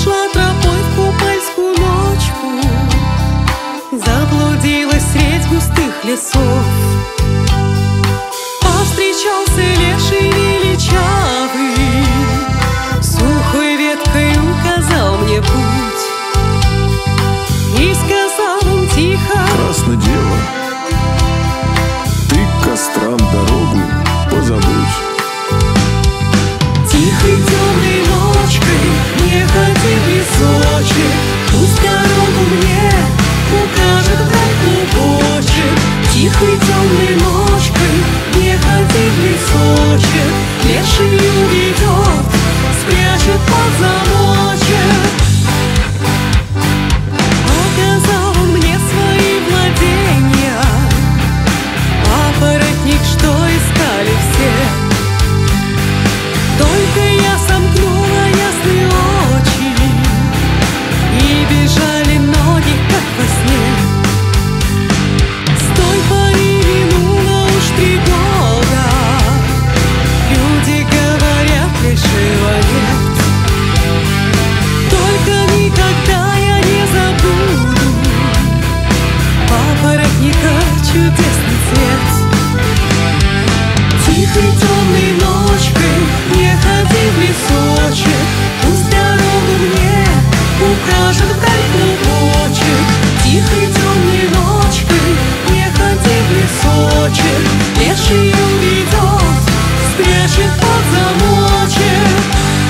шла тропой в купальскую ночку, заблудилась средь густых лесов. Повстречался леший величавый, сухой веткой указал мне путь и сказал он тихо: «Красно дело, ты к кострам дорогу позабудь». Тихой темной ночкой не ходи в лесочек, пусть дорогу мне укажет вдаль клубочек. Тихой темной ночкой не ходи в лесочек, леший уведет, спрячет под замочек. Показал он мне свои владения, папоротник, что искали все. Только я сомкнула ясные очи, и бежали ноги, как во сне. С той поры минуло уж 3 года, люди говорят, лешего нет. Только никогда я не забуду папоротника чудесный цвет. Тихой темной ночкой не ходи в лесочек, пусть дорогу мне укажет вдаль клубочек. Тихой темной ночкой не ходи в лесочек, леший уведет, спрячет под замочек.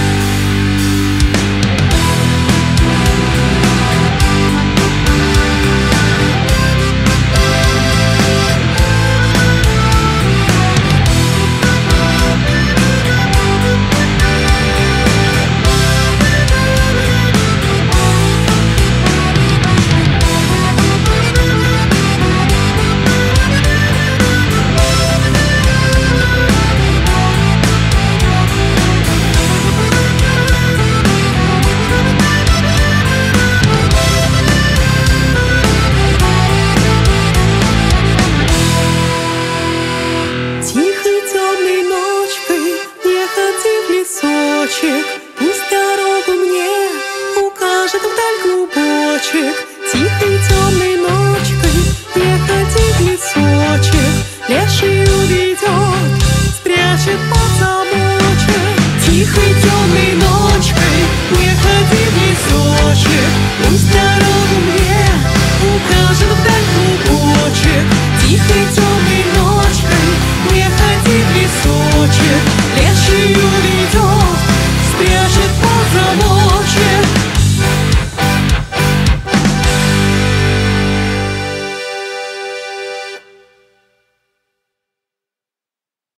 Тихой темной ночкой не ходи в лесочек, пусть дорогу мне укажет вдаль клубочек. Тихой темной ночкой не ходи в лесочек, леший уведет, спрячет под замочек. Тихой темной ночкой не ходи в лесочек, пусть дорогу